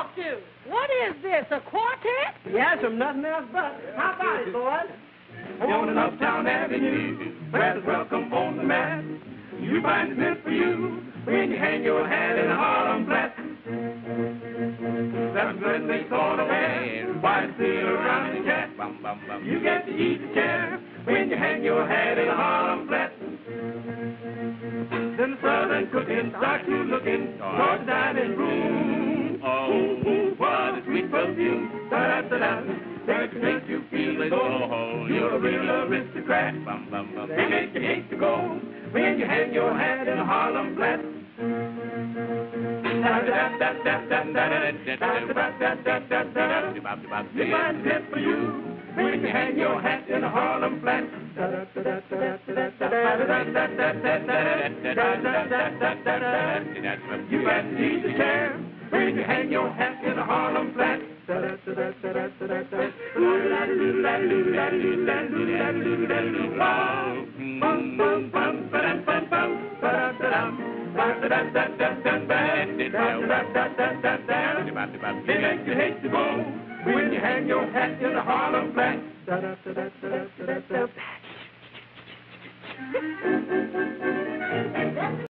talk to? What is this, a quartet? Yes, from nothing else but. How about it, boys? On an uptown avenue, where the welcome on the mat, you find it meant for you when you hang your hat in a Harlem flat. That's when they call away, why seal around the cat. You get to eat the chair when you hang your hat in a Harlem flat. Then the southern cooking starts to looking toward the dining room. Oh, what a sweet perfume, da-da-da-da. That makes you feel as though you're a real aristocrat. They make you hate to go when you hang your hat in a Harlem flat. You find it for you when you hang your hat in a Harlem flat. You got to eat the chair when you hang your hat in a Harlem flat. They make you hate to go when you hang your hat in a Harlem flat.